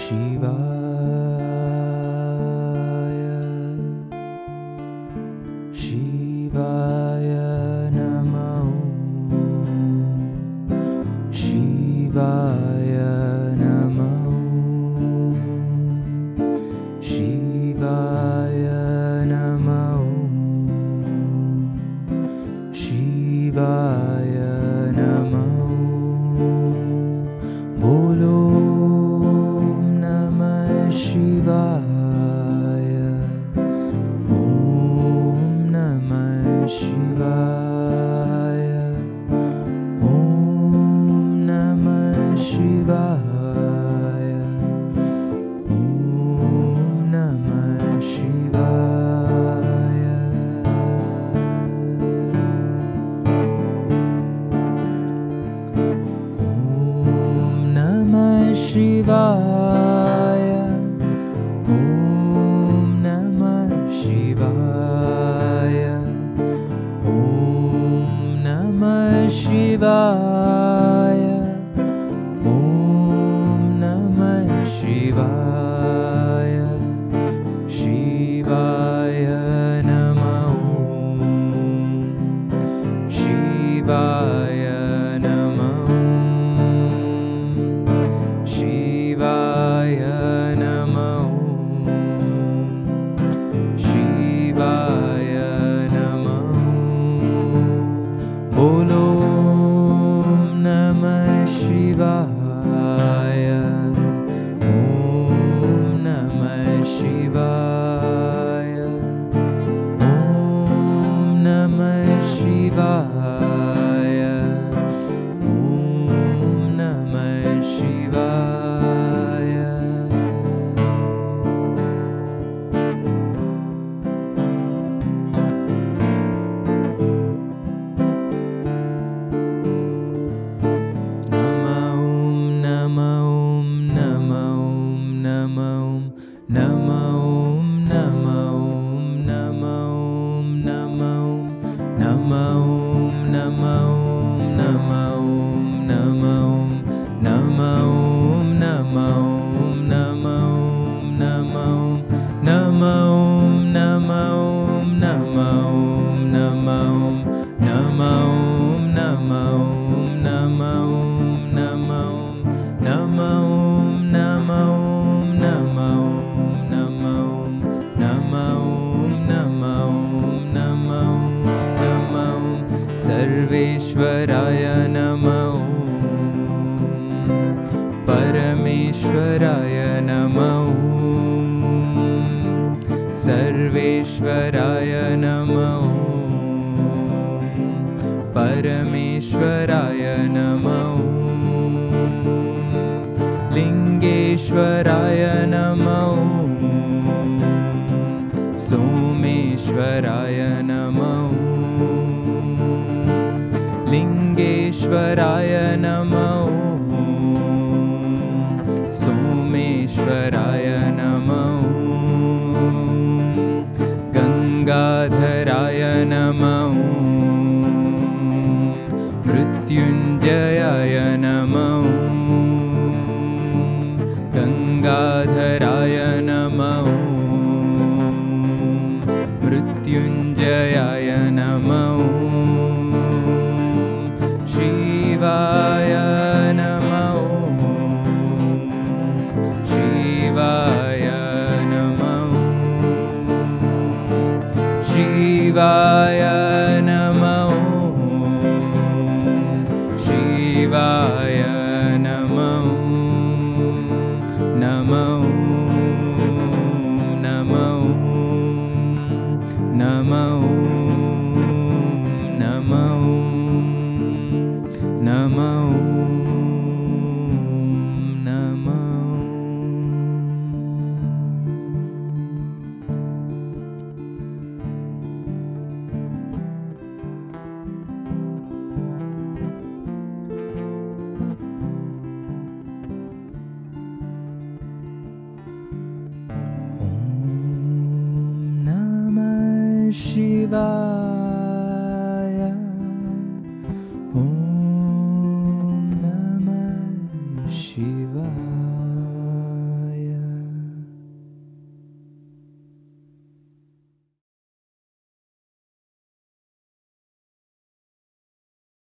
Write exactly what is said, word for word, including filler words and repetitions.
Shivaya, Shivaya Namah Shivaya Namah Shivaya Namah Shivaya Namah Bolo Namah Shivaya, Om Namah Shivaya, Om Namah Shivaya, Om Namah Shivaya. Om Namah Shivaya, Om Namah Shivaya, Om Namah Shivaya, Om Namah Shivaya, Shivaya Namah Shivaya Namah Shivaya Namah Shivaya Namah Bolo Namah Shivaya, Om Namah Shivaya, Om Namah Shivaya, Om Namah Shivaya. Sarveshwaraya Namah Parameshwaraya Namah Sarveshwaraya Namah Parameshwaraya Namah Lingeshwaraya Namah Someshwaraya Namah Lingeshwaraya Namah Someshwaraya Namah Gangadharaya Namah Mrityunjayaya Namah Gangadharaya Namah Mrityunjayaya Namah Shivaya Namah Shivaya Namah Shivaya Namah Shivaya Namah Namah Namah Namah Namah Namah Namah. Om Namah Shivaya, Om Namah Shivaya.